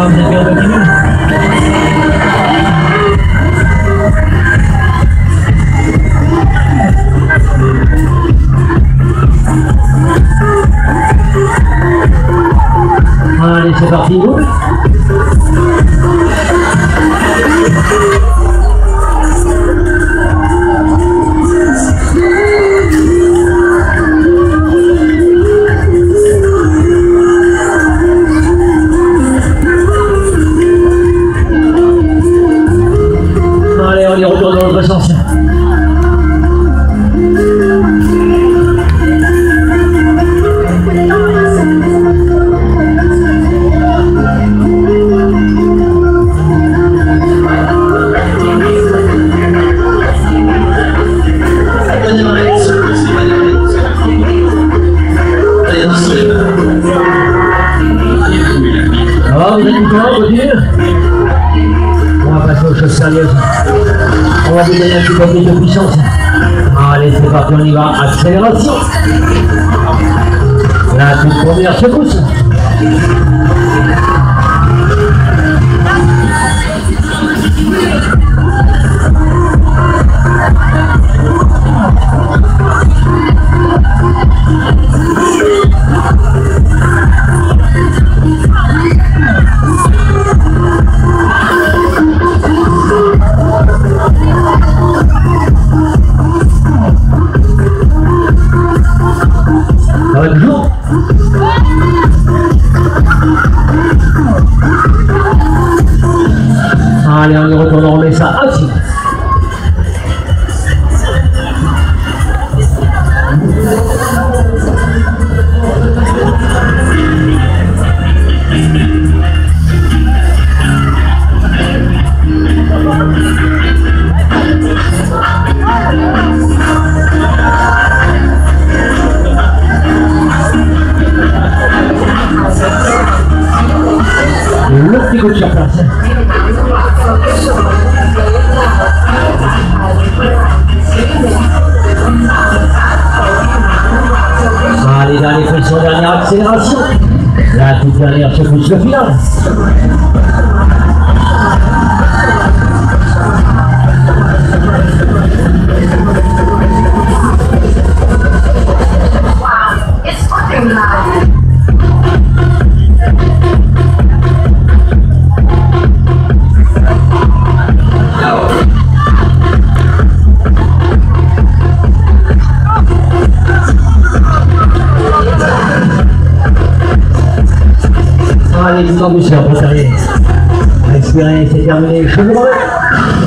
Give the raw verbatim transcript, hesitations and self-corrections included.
Ah, vous êtes bien continué. Allez, c'est parti. Allez, on y retourne dans l'autre sens. Ah, vous êtes content, on continue. On va passer aux choses sérieuses. On va vous donner un petit peu plus de puissance. Allez, c'est parti, on y va. Accélération. La toute première secousse. Ça va toujours. Allez, on y retourne, on remet ça assis. Le petit coup de sur place. Allez, dernière pression, dernière accélération. La toute dernière secousse, le final. Allez, tout en douceur, pour terminer. Respirez, c'est terminé. Je vous remercie.